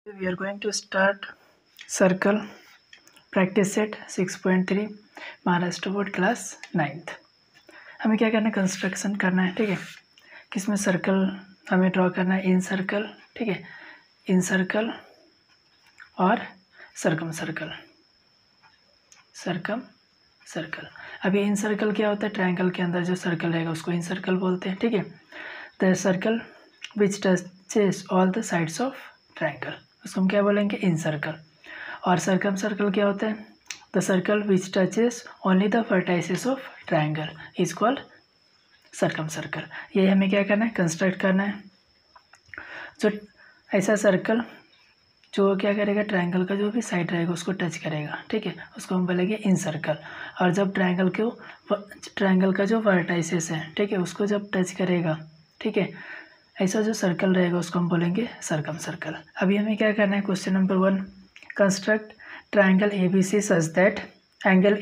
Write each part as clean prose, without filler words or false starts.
We are going to start circle practice set 6.3 Maharashtra board class 9th। हमें क्या करना है, कंस्ट्रक्शन करना है। ठीक है, किसमें सर्कल हमें ड्रॉ करना है, इन सर्कल। ठीक है, इन सर्कल और सर्कम सर्कल, सर्कम सर्कल। अभी इन सर्कल क्या होता है, ट्रायंगल के अंदर जो सर्कल रहेगा उसको इन सर्कल बोलते हैं। ठीक है, the circle which touches all the sides of triangle, उसको हम क्या बोलेंगे, इन सर्कल। और सर्कम सर्कल क्या होता है, the circle which touches only the vertices of triangle is called circumcircle. ये हमें क्या करना है, कंस्ट्रक्ट करना है। जो ऐसा सर्कल जो क्या करेगा, ट्रायंगल का जो भी साइड रहेगा उसको टच करेगा। ठीक है, उसको हम बोलेंगे इन सर्कल। और जब ट्रायंगल का जो वर्टाइसेस है, ठीक है, उसको जब टच करेगा, ठीक है, ऐसा जो सर्कल रहेगा उसको हम बोलेंगे सर्कम सर्कल। अभी हमें क्या करना है, question number 1, construct triangle ABC such that angle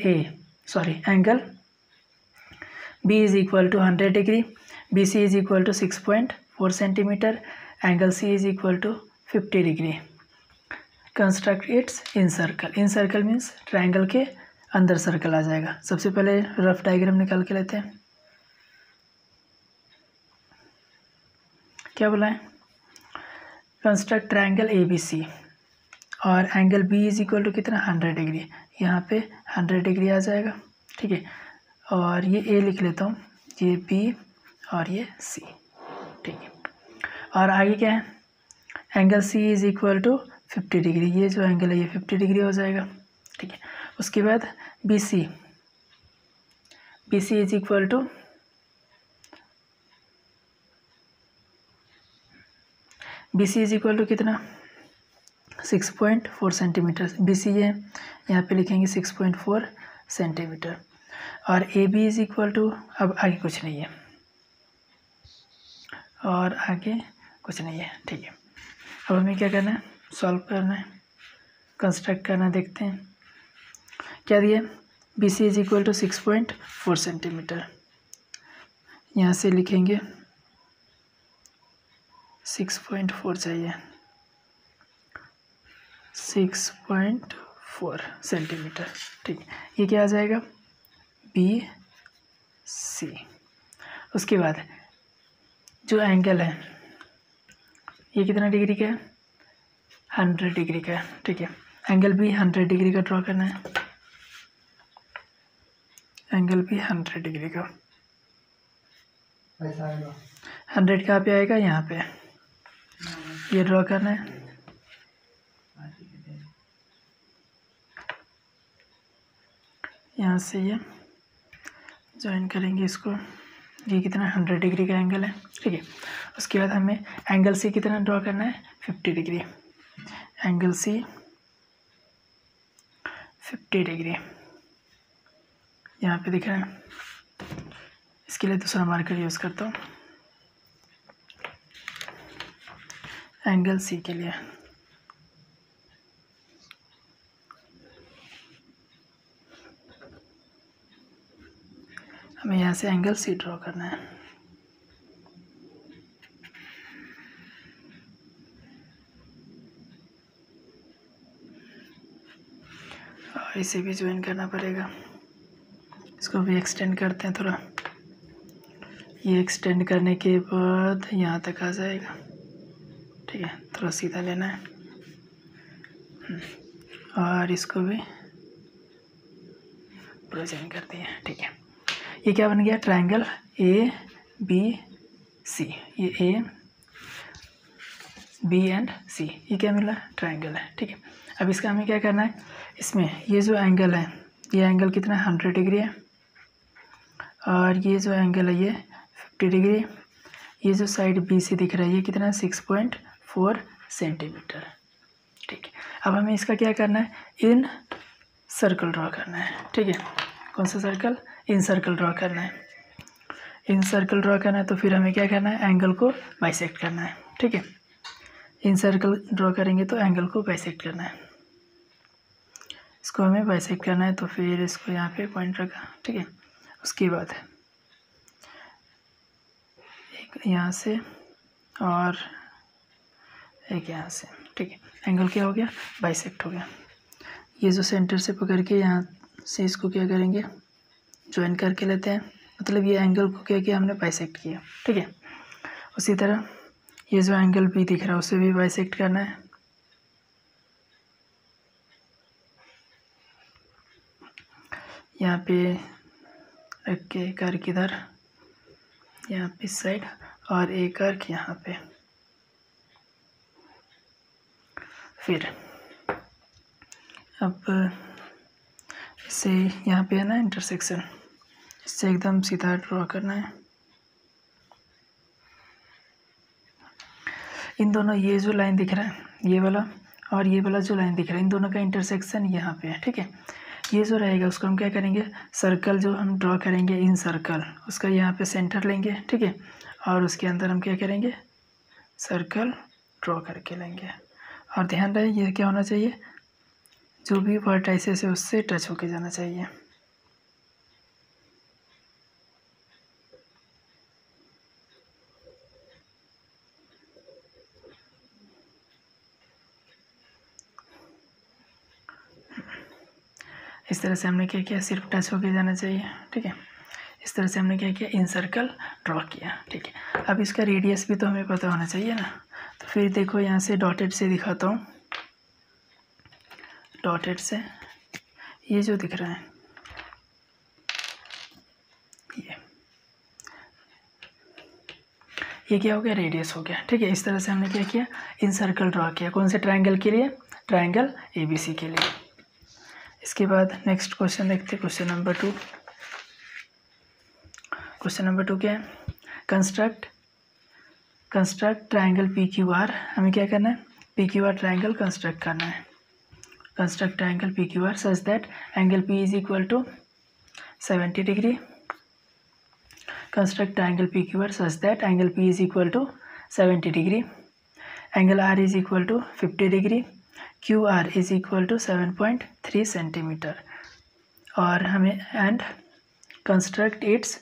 B is equal to 100 degree, BC is equal to 6.4 centimetre, angle C is equal to 50 degree. Construct its incircle. Incircle means triangle के अंदर circle आ जाएगा। सबसे पहले rough diagram निकाल के लेते हैं। क्या बोला है, कंस्ट्रक्ट ट्रायंगल ABC और angle B is equal to कितना, 100 डिग्री। यहाँ पे 100 डिग्री आ जाएगा। ठीक है, और ये A लिख लेता हूँ, ये B और ये C। ठीक है, और आगे क्या है, angle C is equal to 50 degree. ये जो एंगल है ये 50 डिग्री हो जाएगा। ठीक है, उसके बाद BC is equal to BC is equal to कितना, 6.4 सेंटीमीटर। BC है, यहाँ पे लिखेंगे 6.4 सेंटीमीटर। और AB इज इक्वल टू, अब आगे कुछ नहीं है और आगे कुछ नहीं है। ठीक है, अब हमें क्या करना है, सॉल्व करना है, कंस्ट्रक्ट करना। देखते हैं क्या दिया, BC is equal to 6.4 centimetre. यहाँ से लिखेंगे 6.4 चाहिए, 6.4 सेंटीमीटर। ठीक है, ये क्या आ जाएगा, BC। उसके बाद जो एंगल है ये कितना डिग्री का है, 100 डिग्री का है। ठीक है, एंगल भी 100 डिग्री का ड्रॉ करना है, एंगल भी 100 डिग्री का। 100 कहाँ पे आएगा, यहाँ पे, ये ड्रॉ करना है। यहाँ से ये ज्वाइन करेंगे इसको, ये कितना 100 डिग्री का एंगल है। ठीक है, उसके बाद हमें एंगल C कितना ड्रॉ करना है, 50 डिग्री। एंगल C 50 डिग्री यहाँ पे दिख रहा है। इसके लिए दूसरा मार्कर यूज़ करता हूँ एंगल C के लिए। हमें यहाँ से एंगल C ड्रॉ करना है। और इसे भी ज्वाइन करना पड़ेगा। इसको भी एक्सटेंड करते हैं थोड़ा। ये एक्सटेंड करने के बाद यहाँ तक आ जाएगा। ठीक है, थोड़ा सीधा लेना है और इसको भी पूरा ज्वाइन करते हैं। ठीक है, ये क्या बन गया, ट्रायंगल ABC। ये A B एंड C, ये क्या मिला, ट्रायंगल है। ठीक है, अब इसका हमें क्या करना है, इसमें ये जो एंगल है, ये एंगल कितना 100 डिग्री है, और ये जो एंगल है ये 50 डिग्री। ये जो साइड BC दिख रहा है ये कितना 6.4 सेंटीमीटर। ठीक है, अब हमें इसका क्या करना है, इन सर्कल ड्रॉ करना है। ठीक है, कौन सा सर्कल, इन सर्कल ड्रॉ करना है। इन सर्कल ड्रॉ करना है तो फिर हमें क्या करना है, एंगल को बाइसेक्ट करना है। ठीक है, इन सर्कल ड्रॉ करेंगे तो एंगल को बाइसेक्ट करना है, इसको हमें बाइसेक्ट करना है। तो फिर इसको यहाँ पे पॉइंट रखा। ठीक है, उसके बाद एक यहाँ से और एक यहाँ से। ठीक है। एंगल क्या हो गया, बाइसेक्ट हो गया। ये जो सेंटर से पकड़ के यहाँ से इसको क्या करेंगे, ज्वाइन करके लेते हैं, मतलब ये एंगल को क्या किया हमने, बाइसेक्ट किया। ठीक है। उसी तरह ये जो एंगल भी दिख रहा है उसे भी बाइसेक्ट करना है। यहाँ पे रख के एक अर्क इधर, यहाँ पे इस साइड, और एक अर्क यहाँ पे। फिर अब इससे यहाँ पे है ना इंटरसेक्शन, इससे एकदम सीधा ड्रॉ करना है। इन दोनों, ये जो लाइन दिख रहा है ये वाला, और ये वाला जो लाइन दिख रहा है, इन दोनों का इंटरसेक्शन यहाँ पे है। ठीक है। ये जो रहेगा उसको हम क्या करेंगे, सर्कल जो हम ड्रॉ करेंगे इन सर्कल, उसका यहाँ पे सेंटर लेंगे। ठीक है। और उसके अंदर हम क्या करेंगे, सर्कल ड्रॉ करके लेंगे। और ध्यान रहे ये क्या होना चाहिए, जो भी वर्टाइसेस है उससे टच होके जाना चाहिए। इस तरह से हमने क्या किया, सिर्फ टच होके जाना चाहिए। ठीक है। इस तरह से हमने क्या किया, इन सर्कल ड्रॉ किया। ठीक है। अब इसका रेडियस भी तो हमें पता होना चाहिए ना, तो फिर देखो यहाँ से डॉटेड से दिखाता हूँ। डॉटेड से ये जो दिख रहा है ये क्या हो गया, रेडियस हो गया। ठीक है। इस तरह से हमने क्या किया, इन सर्कल ड्रॉ किया। कौन से ट्रायंगल के लिए, ट्रायंगल ABC के लिए। इसके बाद नेक्स्ट क्वेश्चन देखते हैं, क्वेश्चन नंबर 2। क्वेश्चन नंबर 2 क्या है, कंस्ट्रक्ट ट्रायंगल PQR। हमें क्या करना है, PQR ट्रायंगल कंस्ट्रक्ट करना है। Construct triangle PQR such that angle P is equal to 70 degree. Construct triangle PQR such that angle P is equal to 70 degree, angle R is equal to 50 degree, QR is equal to 7.3 centimetre. और हमें and construct its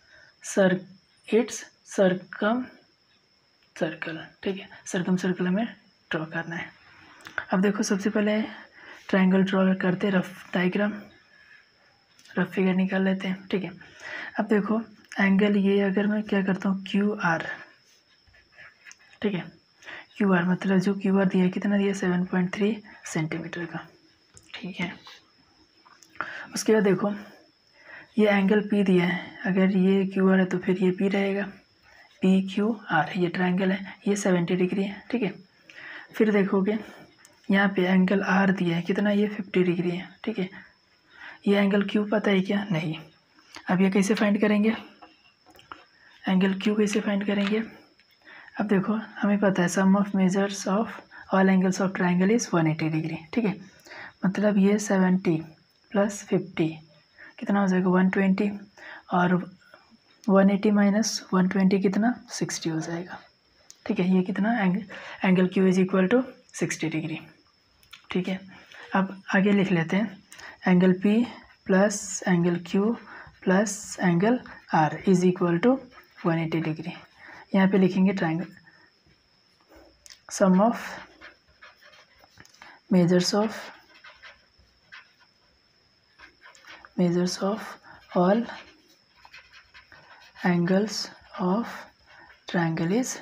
circumcircle. ठीक है। Circum circle हमें draw करना है। अब देखो सबसे पहले ट्रायंगल ड्रॉ करते, रफ डायग्राम, रफ फिगर निकाल लेते हैं। ठीक है। अब देखो एंगल ये अगर मैं क्या करता हूँ, QR। ठीक है। QR मतलब जो QR दिया है, कितना दिया, 7.3 सेंटीमीटर का। ठीक है। उसके बाद देखो ये एंगल P दिया है, अगर ये QR है तो फिर ये P रहेगा, PQR। ये ट्रायंगल है, ये 70 डिग्री है। ठीक है। फिर देखोगे यहाँ पे एंगल R दिया है, कितना, ये 50 डिग्री है। ठीक है। ये एंगल Q पता है क्या, नहीं। अब ये कैसे फाइंड करेंगे, एंगल Q कैसे फाइंड करेंगे। अब देखो हमें पता है sum of measures of all angles of triangle is 180 degree. ठीक है। मतलब ये 70 प्लस 50 कितना हो जाएगा, 120, और 180 माइनस 120 कितना, 60 हो जाएगा। ठीक है। ये कितना, angle Q is equal to 60 degree. ठीक है। अब आगे लिख लेते हैं, angle P plus angle Q plus angle R is equal to 180 degree. यहाँ पे लिखेंगे triangle sum of measures of all angles of triangle is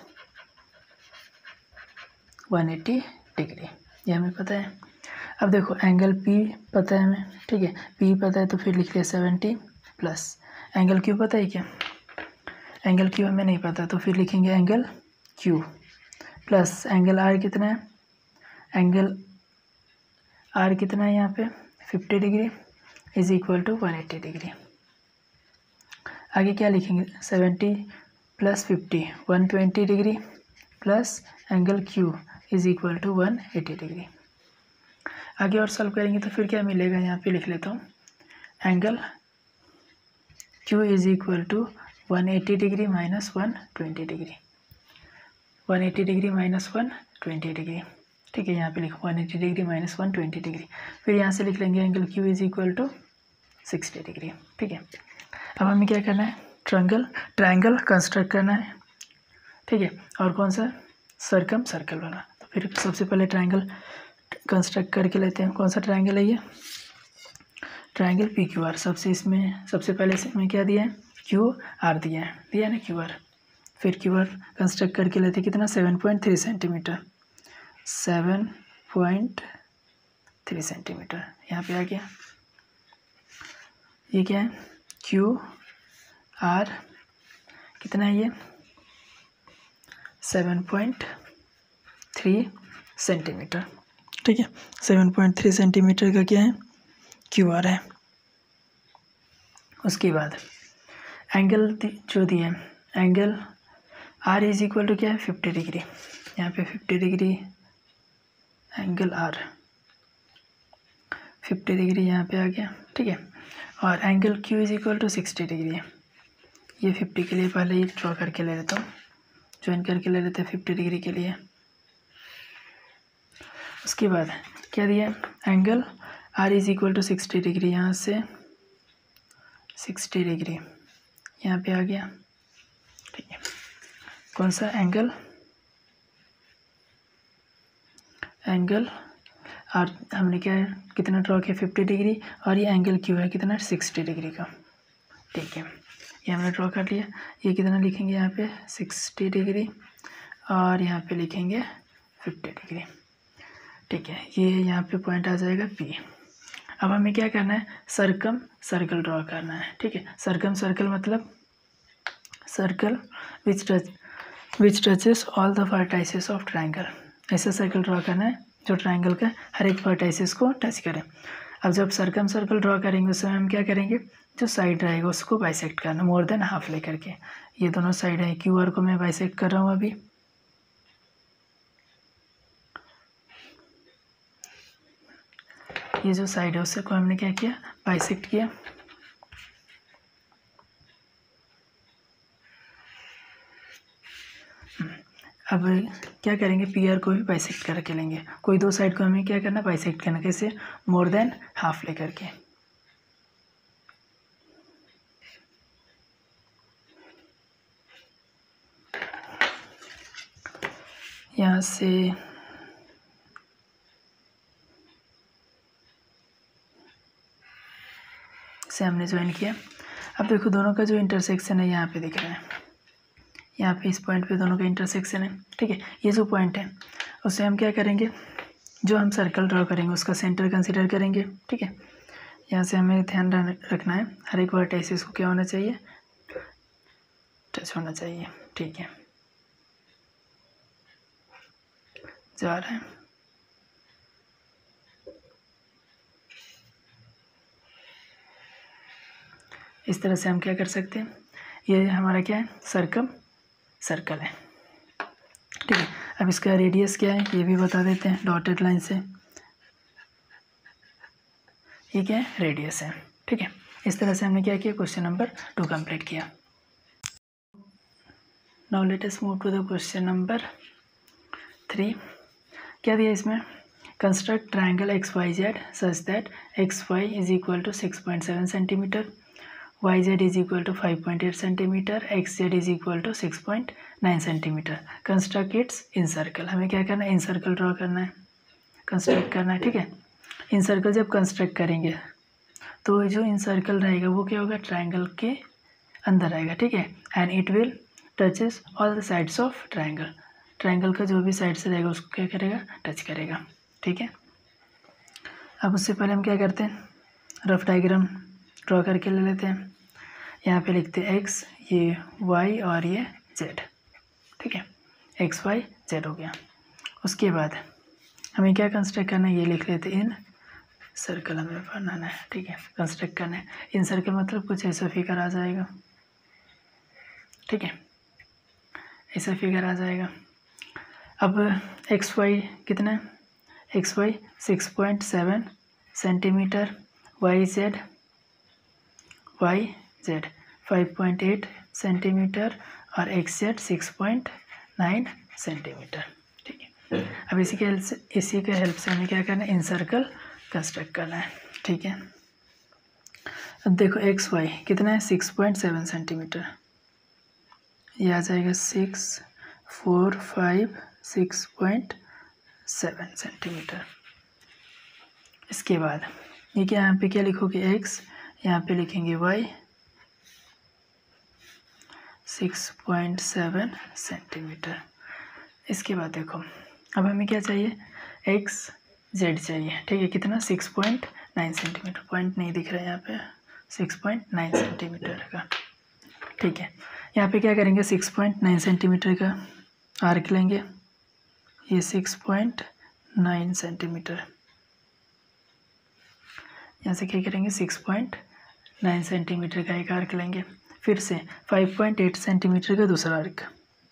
180 degree. ये हमें पता है। अब देखो एंगल P पता है हमें। ठीक है। P पता है तो फिर लिख लिया 70 प्लस एंगल Q पता है क्या, एंगल Q हमें नहीं पता तो फिर लिखेंगे angle Q plus angle R कितना है, एंगल R कितना है यहाँ पे 50 degree is equal to 180 degree. आगे क्या लिखेंगे, 70 plus 50 120 degree plus angle Q is equal to 180 degree. आगे और सॉल्व करेंगे तो फिर क्या मिलेगा, यहाँ पे लिख लेता हूँ, angle Q is equal to 180 degree minus 120 degree, 180 degree minus 120 degree. ठीक है। यहाँ पे लिखो 180 डिग्री माइनस 120 डिग्री। फिर यहाँ से लिख लेंगे angle Q is equal to 60 degree. ठीक है। अब हमें क्या करना है, ट्रायंगल कंस्ट्रक्ट करना है। ठीक है। और कौन सा, सर्कल वाला। तो फिर सबसे पहले ट्रायंगल कंस्ट्रक्ट करके लेते हैं। कौन सा ट्रायंगल है ये? Triangle PQR। सबसे पहले इसमें क्या दिया है? QR दिया है ना QR। फिर QR कंस्ट्रक्ट करके लेते हैं कितना? 7.3 सेंटीमीटर। 7.3 सेंटीमीटर यहाँ पे आ गया। ये क्या है? QR कितना है ये? 7.3 सेंटीमीटर। ठीक है, 7.3 सेंटीमीटर का क्या है? QR है। उसके बाद एंगल जो दिया है, angle R is equal to क्या है? 50 डिग्री। यहाँ पे 50 डिग्री एंगल R, 50 डिग्री यहाँ पे आ गया। ठीक है, और angle Q is equal to 60 degree है। ये 50 के लिए पहले ही ड्रॉ करके ले लेता हूँ, ज्वाइन करके ले लेते हैं 50 डिग्री के लिए। उसके बाद क्या दिया? Angle R is equal to 60 degree. यहाँ से 60 डिग्री यहाँ पे आ गया। ठीक है, कौन सा एंगल? एंगल R हमने क्या है, कितना ड्रॉ किया? 50 डिग्री। और ये एंगल Q है कितना? 60 डिग्री का। ठीक है, ये हमने ड्रॉ कर लिया। ये कितना लिखेंगे यहाँ पे? 60 डिग्री, और यहाँ पे लिखेंगे 50 डिग्री। ठीक है, ये यहाँ पे पॉइंट आ जाएगा P। अब हमें क्या करना है? सर्कल ड्रॉ करना है। ठीक है, सर्कल मतलब circle which touches all the vertices of triangle. ऐसा सर्कल ड्रॉ करना है जो ट्रायंगल का हर एक वर्टाइसेस को टच करे। अब जब सर्कल ड्रॉ करेंगे उस समय हम क्या करेंगे? जो साइड रहेगा उसको बाइसेक्ट करना, मोर देन हाफ लेकर के। ये दोनों साइड है, QR को मैं बाइसेक्ट कर रहा हूँ अभी। ये जो साइड है उससे को हमने क्या किया? बाइसेक्ट किया। अब क्या करेंगे? PR को भी बाइसेक्ट करके लेंगे। कोई दो साइड को हमें क्या करना? बाइसेक्ट करना। कैसे? मोर देन हाफ लेकर के। यहाँ से हमने ज्वाइन किया। अब देखो दोनों का जो इंटरसेक्शन है यहाँ पे दिख रहा है, यहाँ पे इस पॉइंट पे दोनों का इंटरसेक्शन है। ठीक है, ये जो पॉइंट है उससे हम क्या करेंगे? जो हम सर्कल ड्रॉ करेंगे उसका सेंटर कंसीडर करेंगे। ठीक है, यहाँ से हमें ध्यान रखना है हर एक वर्टाइसेस को क्या होना चाहिए? टच होना चाहिए। ठीक है, जा रहा है। इस तरह से हम क्या कर सकते हैं? ये हमारा क्या है? सर्कल है। ठीक है, अब इसका रेडियस क्या है ये भी बता देते हैं डॉटेड लाइन से। ये क्या है? रेडियस है। ठीक है, इस तरह से हमने क्या किया? क्वेश्चन नंबर 2 कंप्लीट किया। Now let us move to the question number 3। क्या दिया इसमें? Construct triangle XYZ such that XY is equal to 6.7 centimetre, YZ is equal to 5.8 centimetre, XZ is equal to 6.9 centimetre. Construct its incircle. हमें क्या करना है? इन circle draw करना है, construct करना है। ठीक है, इन सर्कल जब कंस्ट्रक्ट करेंगे तो जो इन सर्कल रहेगा वो क्या होगा? ट्रायंगल के अंदर रहेगा। ठीक है, and it will touches all the sides of triangle. Triangle का जो भी साइड से रहेगा उसको क्या करेगा? टच करेगा। ठीक है, अब उससे पहले हम क्या करते हैं? रफ डायग्राम ड्रॉ करके ले लेते हैं। यहाँ पे लिखते हैं X, ये Y और ये Z। ठीक है, XY Z हो गया। उसके बाद हमें क्या कंस्ट्रक्ट करना है? ये लिख लेते हैं इन सर्कल हमें बनाना है। ठीक है, कंस्ट्रक्ट करना है। इन सर्कल मतलब कुछ ऐसा फिगर आ जाएगा। ठीक है, ऐसा फिगर आ जाएगा। अब XY कितना है? XY 6.7 सेंटीमीटर, YZ 5.8 सेंटीमीटर और XZ 6.9 सेंटीमीटर। ठीक है, अब इसी के हेल्प से हमें क्या करना है? इन सर्कल कंस्ट्रक्ट करना है। ठीक है, अब देखो XY कितना है? 6.7 सेंटीमीटर। ये आ जाएगा 6, 4, 5, 6.9 7 सेंटीमीटर। इसके बाद ये क्या, यहाँ पे क्या लिखोगे x, यहाँ पे लिखेंगे y 6.7 सेंटीमीटर। इसके बाद देखो अब हमें क्या चाहिए, एक्स जेड चाहिए, ठीक है। कितना, 6.9 सेंटीमीटर, पॉइंट नहीं दिख रहा है यहाँ पे, 6.9 सेंटीमीटर का, ठीक है। यहाँ पे क्या करेंगे, 6.9 सेंटीमीटर का आर्क लेंगे, ये 6.9 सेंटीमीटर, यहाँ से क्या करेंगे 6.9 सेंटीमीटर का एक आर्क लेंगे। फिर से 5.8 सेंटीमीटर का दूसरा आर्क,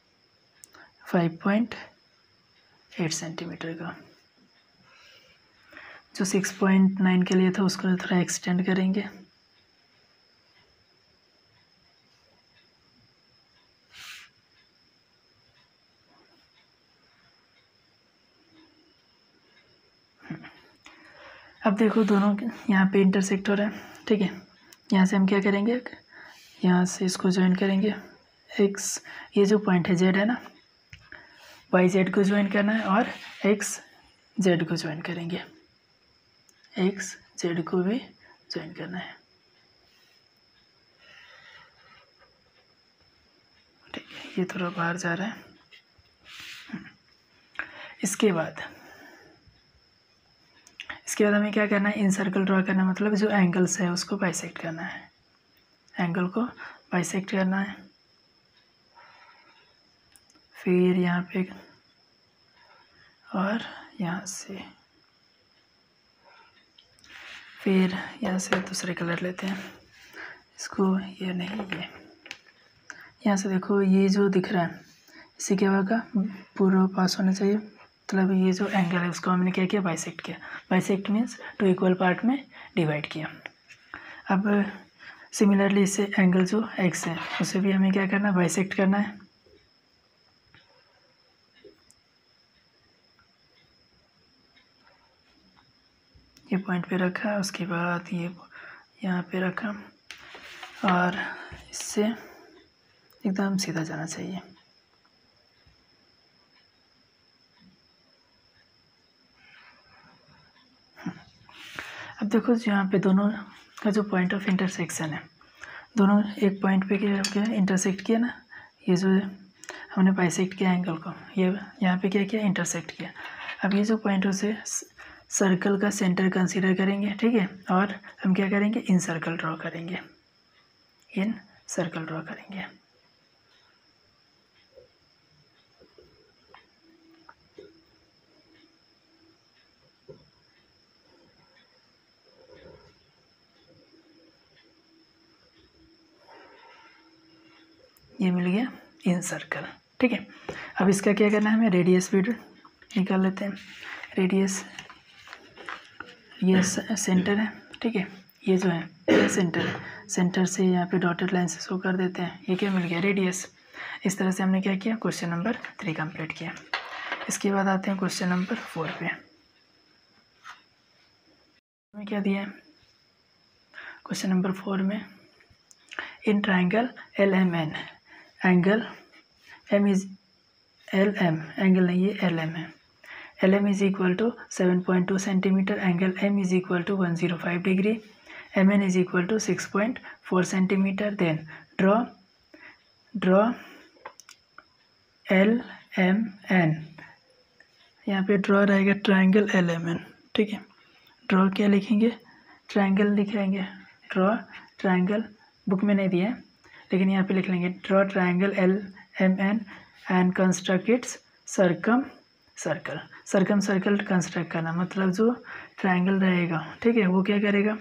5.8 सेंटीमीटर का, जो 6.9 के लिए था उसको थोड़ा एक्सटेंड करेंगे। अब देखो दोनों यहाँ पे इंटरसेक्ट हो रहा है, ठीक है। यहाँ से हम क्या करेंगे, यहाँ से इसको ज्वाइन करेंगे, एक्स ये जो पॉइंट है जेड है ना, वाई जेड को ज्वाइन करना है, और एक्स जेड को ज्वाइन करेंगे, एक्स जेड को भी ज्वाइन करना है, ठीक है। ये थोड़ा बाहर जा रहा है। इसके बाद हमें क्या करना है, इन सर्कल ड्रॉ करना है, मतलब जो एंगल्स है उसको बाइसेक्ट करना है, एंगल को बाइसेक्ट करना है। फिर यहाँ पे और यहाँ से, फिर यहाँ से दूसरे कलर लेते हैं इसको, ये नहीं, ये यहाँ से देखो ये जो दिख रहा है इसे क्या होगा, पूरा पास होना चाहिए, मतलब ये जो एंगल है उसको हमने क्या किया, बाइसेक्ट किया। बाइसेक्ट मीन्स 2 इक्वल पार्ट में डिवाइड किया। अब सिमिलरली इससे एंगल जो एक्स है उसे भी हमें क्या करना है, बाइसेक्ट करना है। ये पॉइंट पे रखा, उसके बाद ये यहाँ पे रखा, और इससे एकदम सीधा जाना चाहिए। अब देखो यहाँ पे दोनों का जो पॉइंट ऑफ इंटरसेक्शन है, दोनों एक पॉइंट पे क्या इंटरसेक्ट किया ना, ये जो हमने बाइसेक्ट किया एंगल को, ये यहाँ पे क्या किया, इंटरसेक्ट किया। अब ये जो पॉइंट है उसे सर्कल का सेंटर कंसीडर करेंगे, ठीक है, और हम क्या करेंगे, इन सर्कल ड्रॉ करेंगे, इन सर्कल ड्रॉ करेंगे। ये मिल गया इन सर्कल, ठीक है। अब इसका क्या करना है, हमें रेडियस भी निकाल लेते हैं। रेडियस ये सेंटर है, ठीक है, ये जो है ये सेंटर है, सेंटर से यहाँ पे डॉटेड लाइन से शो कर देते हैं। ये क्या मिल गया, रेडियस। इस तरह से हमने क्या किया, क्वेश्चन नंबर 3 कंप्लीट किया। इसके बाद आते हैं क्वेश्चन नंबर 4 पे। हमें क्या दिया है क्वेश्चन नंबर 4 में, in triangle LMN angle M is LM, angle नहीं ये LM है, LM is equal to 7.2 centimetre, angle M is equal to 105 degree, MN is equal to 6.4 centimetre. Then draw LMN, यहाँ पे ड्रॉ रहेगा triangle LMN, ठीक है। Draw क्या लिखेंगे, ट्राइंगल लिखेंगे, ड्रॉ ट्राइंगल, बुक में नहीं दिया है लेकिन यहाँ पे लिख लेंगे, draw triangle LMN and construct its circle construct करना, मतलब जो ट्राइंगल रहेगा, ठीक है, वो क्या करेगा,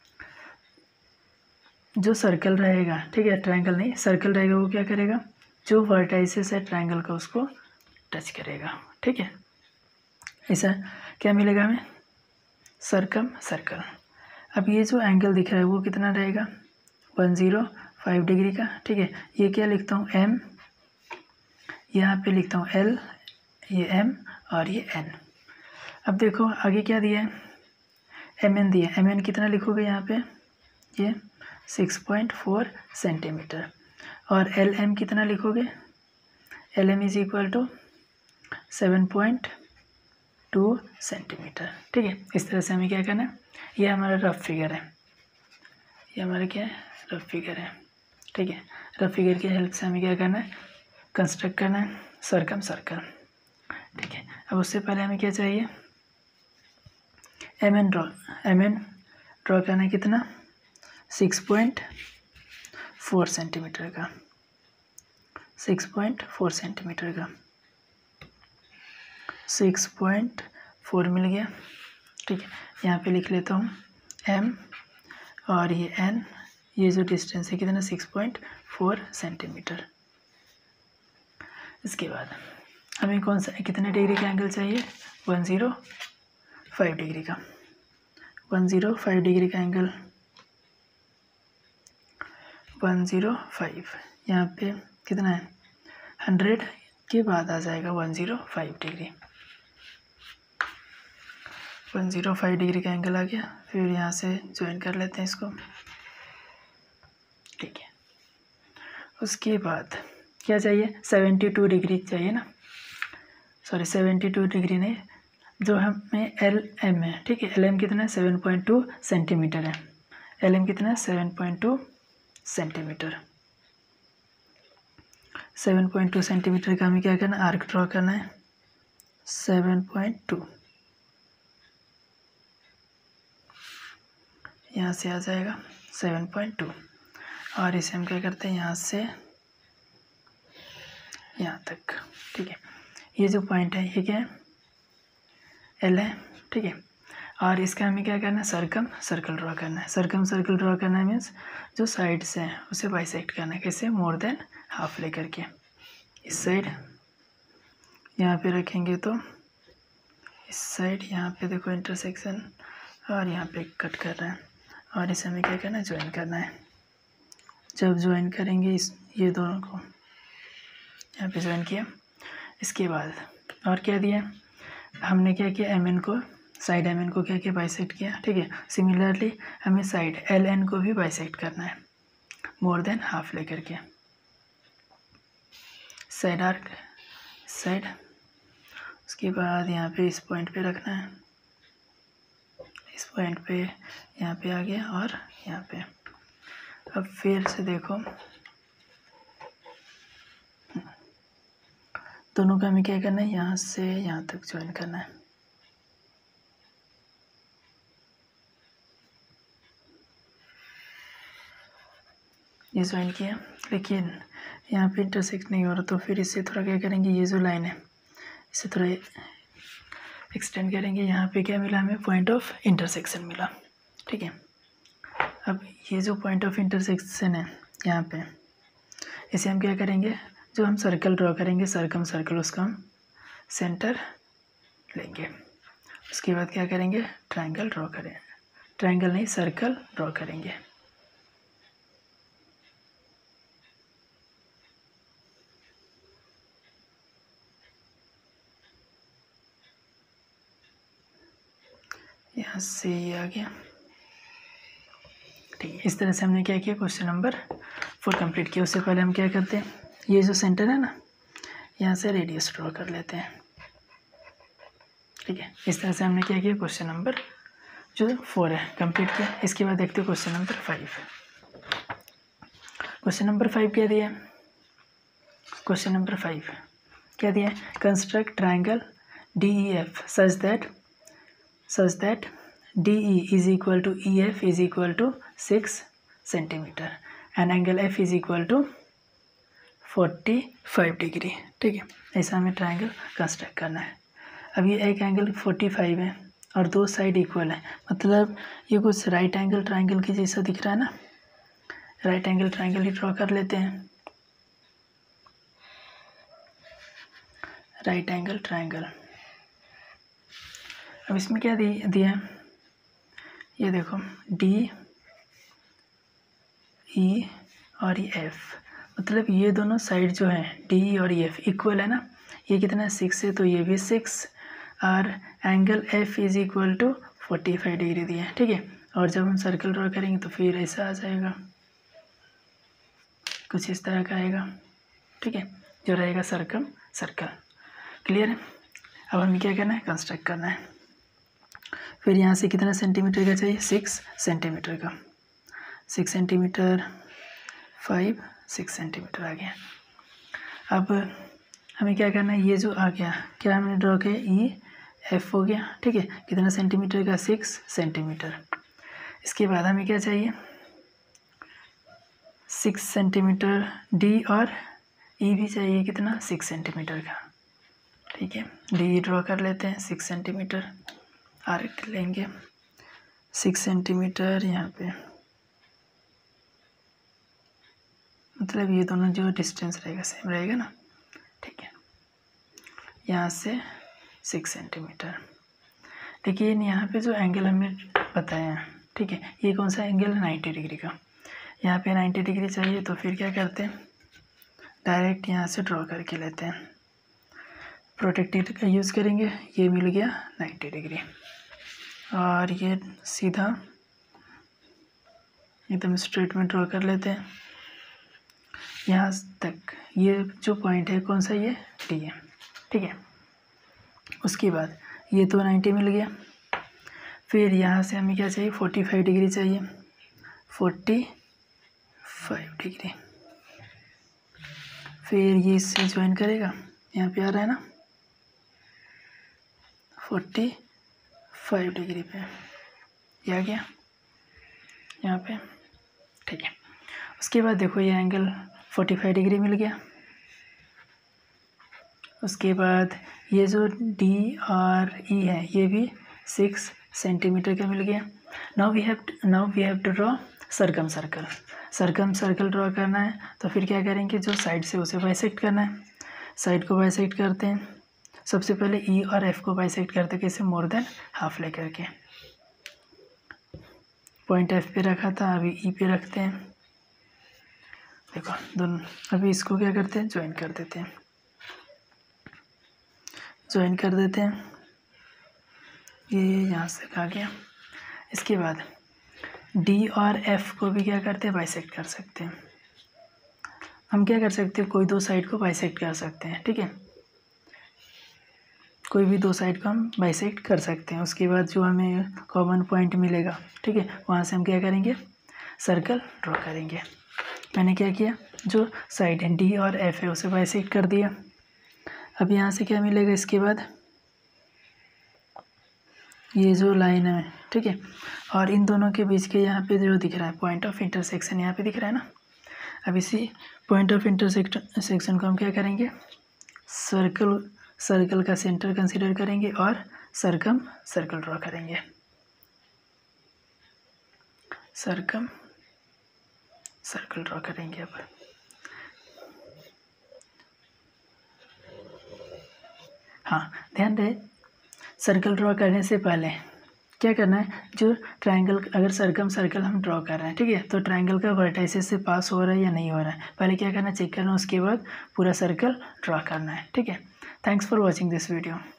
जो सर्कल रहेगा, ठीक है, ट्राइंगल नहीं सर्कल रहेगा, वो क्या करेगा, जो वर्टाइसेस है ट्राइंगल का उसको टच करेगा, ठीक है। ऐसा क्या मिलेगा हमें, सर्कल। अब ये जो एंगल दिख रहा है वो कितना रहेगा, 105 डिग्री का, ठीक है। ये क्या लिखता हूँ, M, यहाँ पे लिखता हूँ L, ये M और ये N। अब देखो आगे क्या दिया है, MN दिया है, MN कितना लिखोगे यहाँ पे, ये 6.4 सेंटीमीटर, और LM कितना लिखोगे, LM is equal to 7.2 2 centimetre. ठीक है, इस तरह से हमें क्या करना है, ये हमारा रफ फिगर है, ये हमारा क्या है, रफ फिगर है। ठीक है, रफ फिगर की हेल्प से हमें क्या करना है, कंस्ट्रक्ट करना है सर्कम सर्कल। ठीक है, अब उससे पहले हमें क्या चाहिए, एम एन ड्रॉ करना है, कितना, 6.4 सेंटीमीटर का, 6.4 सेंटीमीटर का, 6.4 मिल गया। ठीक है, यहाँ पे लिख लेता हूँ m और ये n, ये जो डिस्टेंस है कितना, 6.4 सेंटीमीटर। इसके बाद हमें कौन सा, कितने डिग्री का एंगल चाहिए, 105 डिग्री का, 105 डिग्री का एंगल, 105 यहाँ पे कितना है, 100 के बाद आ जाएगा 105 डिग्री, 105 डिग्री का एंगल आ गया। फिर यहाँ से ज्वाइन कर लेते हैं इसको। ठीक है, उसके बाद क्या चाहिए, 72 डिग्री चाहिए ना, सॉरी 72 डिग्री नहीं, जो हमें एल एम है। ठीक है, एल एम कितना है, 7.2 सेंटीमीटर है, एल एम कितना है, 7.2 सेंटीमीटर, 7.2 सेंटीमीटर का हमें क्या करना है, आर्क ड्रॉ करना है, 7.2 यहाँ से आ जाएगा 7.2, और इसे हम क्या करते हैं, यहाँ से यहाँ तक। ठीक है, ये जो पॉइंट है ये क्या है, एल है। ठीक है, और इसका हमें क्या करना है, सर्कम सर्कल ड्रॉ करना है। सर्कम सर्कल ड्रॉ करना है मीन्स जो साइड से है उसे बाइसेक्ट करना है, कैसे, मोर देन हाफ लेकर के, इस साइड यहाँ पे रखेंगे तो इस साइड यहाँ पे देखो इंटरसेक्शन, और यहाँ पे कट कर रहा है, और इसे हमें क्या करना है, ज्वाइन करना है। जब ज्वाइन करेंगे इस ये दोनों को, यहाँ पे ज्वाइन किया, इसके बाद और क्या दिया, हमने क्या किया, एम एन को, साइड एम एन को क्या किया, बाइसेक्ट किया। ठीक है, सिमिलरली हमें साइड एल एन को भी बाइसेक्ट करना है, मोर देन हाफ लेकर के, साइड आर्क, साइड। उसके बाद यहाँ पे इस पॉइंट पे रखना है, इस पॉइंट पे यहाँ पे आ गया, और यहाँ पे। अब फिर से देखो, दोनों का हमें क्या करना है, यहाँ से यहाँ तक ज्वाइन करना है। ये ज्वाइन किया, लेकिन यहाँ पे इंटरसेक्ट नहीं हो रहा, तो फिर इससे थोड़ा क्या करेंगे, ये जो लाइन है इसे थोड़ा एक्सटेंड करेंगे। यहाँ पे क्या मिला हमें, पॉइंट ऑफ इंटरसेक्शन मिला। ठीक है, अब ये जो पॉइंट ऑफ इंटरसेक्शन है यहाँ पे, इसे हम क्या करेंगे, जो हम सर्कल ड्रॉ करेंगे सर्कम सर्कल, उसका हम सेंटर लेंगे। उसके बाद क्या करेंगे, ट्रायंगल ड्रॉ करें, ट्रायंगल नहीं सर्कल ड्रॉ करेंगे। यहाँ से ये आ गया। ठीक है, इस तरह से हमने क्या किया, क्वेश्चन नंबर 4 कंप्लीट किया। उससे पहले हम क्या करते हैं, ये जो सेंटर है ना, यहाँ से रेडियस ड्रॉ कर लेते हैं। ठीक है, इस तरह से हमने क्या किया, क्वेश्चन नंबर जो 4 है कंप्लीट किया। इसके बाद देखते हैं क्वेश्चन नंबर 5। क्वेश्चन नंबर 5 क्या दिया, क्वेश्चन नंबर 5 क्या दिया, construct triangle DEF such that DE is equal to EF is equal to 6 centimetre and angle F is equal to 45 degree. ठीक है, ऐसा हमें ट्रायंगल कंस्ट्रक्ट करना है। अब ये एक एंगल 45 है और दो साइड इक्वल है, मतलब ये कुछ राइट एंगल ट्रायंगल के जैसा दिख रहा है ना, राइट एंगल ट्रायंगल ही ड्रॉ कर लेते हैं। राइट एंगल ट्रायंगल, अब इसमें क्या दिया है, ये देखो DE और ये F, मतलब ये दोनों साइड जो है DE और EF इक्वल है ना, ये कितना है 6 है, तो ये भी 6, और angle F is equal to 45 degree दिया है। ठीक है, और जब हम सर्कल ड्रॉ करेंगे तो फिर ऐसा आ जाएगा, कुछ इस तरह का आएगा। ठीक है, जो रहेगा सर्कल सर्कल। क्लियर है, अब हमें क्या करना है, कंस्ट्रक्ट करना है। फिर यहाँ से कितना सेंटीमीटर का चाहिए, 6 सेंटीमीटर का, 6 सेंटीमीटर, 6 सेंटीमीटर आ गया। अब हमें क्या करना है, ये जो आ गया क्या हमने ड्रॉ किया, EF हो गया, ठीक है। कितना सेंटीमीटर का, 6 सेंटीमीटर। इसके बाद हमें क्या चाहिए, 6 सेंटीमीटर D और E भी चाहिए, कितना, 6 सेंटीमीटर का, ठीक है। D ड्रॉ कर लेते हैं, 6 सेंटीमीटर, आर्क लेंगे 6 सेंटीमीटर यहाँ पे, मतलब ये दोनों जो डिस्टेंस रहेगा सेम रहेगा ना, ठीक है। यहाँ से 6 सेंटीमीटर। देखिए यहाँ पे जो एंगल हमें बताया है, ठीक है, ये कौन सा एंगल, 90 डिग्री का। यहाँ पे 90 डिग्री चाहिए, तो फिर क्या करते हैं, डायरेक्ट यहाँ से ड्रॉ करके लेते हैं, प्रोटेक्टर का यूज़ करेंगे। ये मिल गया 90 डिग्री, और ये सीधा एकदम स्ट्रेट में ड्रॉ कर लेते हैं यहाँ तक। ये जो पॉइंट है कौन सा, ये D है, ठीक है। उसके बाद ये तो 90 मिल गया। फिर यहाँ से हमें क्या चाहिए, 45 डिग्री चाहिए, 45 डिग्री। फिर ये इससे ज्वाइन करेगा, यहाँ पे आ रहा है ना 45 डिग्री पे, ये आ गया यहाँ पे, ठीक है। उसके बाद देखो ये एंगल 45 डिग्री मिल गया। उसके बाद ये जो D और E है ये भी 6 सेंटीमीटर का मिल गया। Now we have to draw circumcircle draw करना है। तो फिर क्या करेंगे, जो साइड से उसे बाइसेक्ट करना है। साइड को बाइसेक्ट करते हैं, सबसे पहले E और F को बाइसेक्ट करते, कैसे, मोर देन हाफ लेकर के। पॉइंट F पे रखा था, अभी E पे रखते हैं। देखो दोनों, अभी इसको क्या करते हैं, ज्वाइन कर देते हैं, ये यहाँ से आ गया। इसके बाद D और F को भी क्या करते हैं, बाइसेक्ट कर सकते हैं। हम क्या कर सकते हैं, कोई दो साइड को बाइसेक्ट कर सकते हैं, ठीक है, कोई भी दो साइड को हम बाइसेक्ट कर सकते हैं। उसके बाद जो हमें कॉमन पॉइंट मिलेगा, ठीक है, वहाँ से हम क्या करेंगे, सर्कल ड्रॉ करेंगे। मैंने क्या किया, जो साइड है D और F है उसे बाइसेक्ट कर दिया। अब यहाँ से क्या मिलेगा, इसके बाद ये जो लाइन है, ठीक है, और इन दोनों के बीच के यहाँ पे जो दिख रहा है पॉइंट ऑफ इंटरसेक्शन, यहाँ पे दिख रहा है ना। अब इसी पॉइंट ऑफ इंटरसेक्शन को हम क्या करेंगे, सर्कल का सेंटर कंसीडर करेंगे और सर्कल ड्रॉ करेंगे। सर्कल ड्रॉ करेंगे। अब हाँ, ध्यान रहे, सर्कल ड्रॉ करने से पहले क्या करना है, जो ट्रायंगल, अगर सर्कल हम ड्रॉ कर रहे हैं, ठीक है, तो ट्रायंगल का वर्टाइसेस से पास हो रहा है या नहीं हो रहा है, पहले क्या करना, चेक करना, उसके बाद पूरा सर्कल ड्रॉ करना है, ठीक है। Thanks for watching this video.